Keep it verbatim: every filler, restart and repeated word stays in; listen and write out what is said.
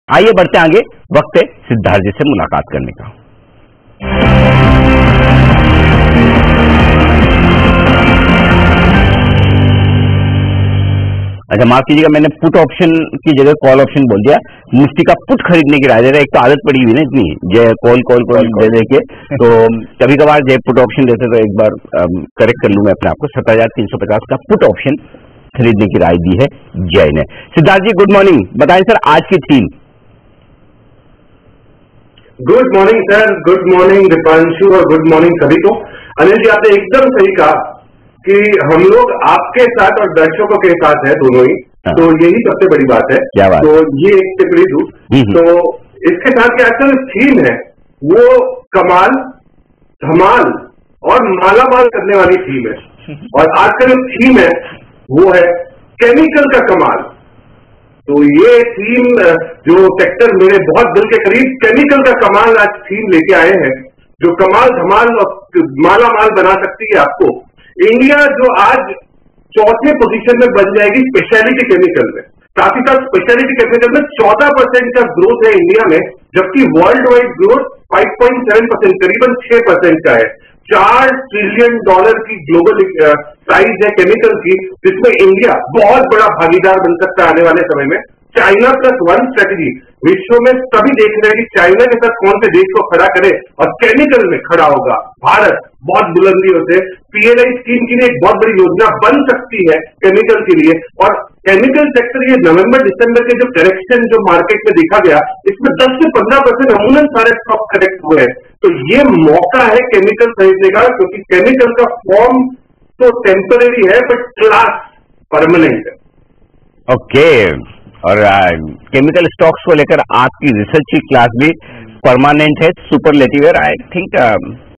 आइए बढ़ते आगे, वक्त है सिद्धार्थ जी से मुलाकात करने का। अच्छा माफ कीजिएगा, मैंने पुट ऑप्शन की जगह कॉल ऑप्शन बोल दिया। निफ्टी का पुट खरीदने की राय दे रहा है। एक तो आदत पड़ी हुई ना इतनी, जय कॉल कॉल कॉल दे दे के, तो कभी कभार जय पुट ऑप्शन देते तो एक बार करेक्ट कर लूं मैं अपने आप को। सत्रह हजार तीन सौ पचास का पुट ऑप्शन खरीदने की राय दी है जय ने। सिद्धार्थ जी गुड मॉर्निंग, बताएं सर आज की theme. Good morning sir, good morning Deepanshu और गुड मॉर्निंग सभी को। अनिल जी आपने एकदम सही कहा कि हम लोग आपके साथ और दर्शकों के साथ है दोनों ही, तो यही सबसे बड़ी बात है। क्या बात? तो ये एक टिप्पणी दूं, तो इसके साथ की आजकल थीम है वो कमाल, धमाल और मालामाल करने वाली थीम है। और आजकल जो थीम है वो है केमिकल का कमाल। तो ये थीम जो सेक्टर मेरे बहुत दिल के करीब, केमिकल का कमाल आज थीम लेके आए हैं, जो कमाल धमाल और माला माल बना सकती है आपको। इंडिया जो आज चौथे पोजीशन में बन जाएगी स्पेशलिटी केमिकल में, साथ ही साथ स्पेशलिटी केमिकल में चौदह परसेंट का ग्रोथ है इंडिया में, जबकि वर्ल्ड वाइड ग्रोथ पांच पॉइंट सात परसेंट करीबन छह परसेंट का है। चार ट्रिलियन डॉलर की ग्लोबल साइज है केमिकल की, जिसमें इंडिया बहुत बड़ा भागीदार बन सकता है आने वाले समय में। चाइना प्लस वन स्ट्रेटेजी, विश्व में सभी देख रहे हैं कि चाइना के साथ कौन से देश को खड़ा करे और केमिकल में खड़ा होगा भारत बहुत बुलंदियों से। पीएलआई स्कीम की एक बहुत बड़ी योजना बन सकती है केमिकल के लिए। और केमिकल सेक्टर ये नवंबर दिसंबर के जो करेक्शन जो मार्केट में देखा गया, इसमें दस से पंद्रह परसेंट अमूमन सारे स्टॉक करेक्ट हुए हैं। तो ये मौका है केमिकल खरीदने का, क्योंकि केमिकल का फॉर्म तो टेम्पररी है बट क्लास परमानेंट है। Okay okay. और केमिकल स्टॉक्स को लेकर आपकी रिसर्च की क्लास भी परमानेंट है, सुपरलेटिव है। I think